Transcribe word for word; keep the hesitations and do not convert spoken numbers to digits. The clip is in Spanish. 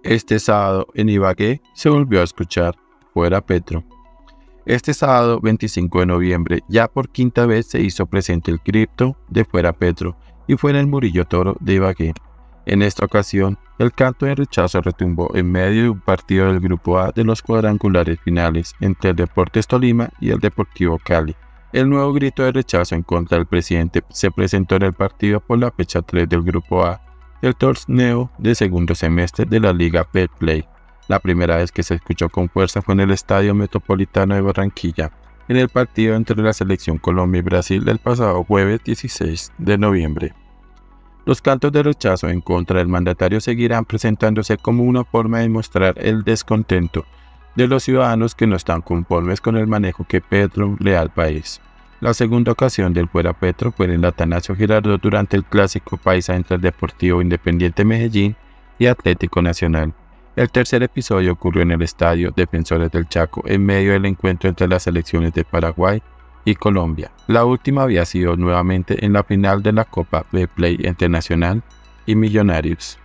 Este sábado en Ibagué se volvió a escuchar Fuera Petro. Este sábado veinticinco de noviembre ya por quinta vez se hizo presente el grito de Fuera Petro y fue en el Murillo Toro de Ibagué. En esta ocasión, el canto de rechazo retumbó en medio de un partido del Grupo A de los cuadrangulares finales entre el Deportes Tolima y el Deportivo Cali. El nuevo grito de rechazo en contra del presidente se presentó en el partido por la fecha tres del Grupo A del torneo de segundo semestre de la Liga Betplay. La primera vez que se escuchó con fuerza fue en el Estadio Metropolitano de Barranquilla, en el partido entre la Selección Colombia y Brasil del pasado jueves dieciséis de noviembre. Los cantos de rechazo en contra del mandatario seguirán presentándose como una forma de mostrar el descontento de los ciudadanos que no están conformes con el manejo que Petro le da al país. La segunda ocasión del Fuera Petro fue en el Atanasio Girardot durante el clásico paisa entre el Deportivo Independiente Medellín y Atlético Nacional. El tercer episodio ocurrió en el Estadio Defensores del Chaco en medio del encuentro entre las selecciones de Paraguay y Colombia. La última había sido nuevamente en la final de la Copa Betplay entre Nacional y Millonarios.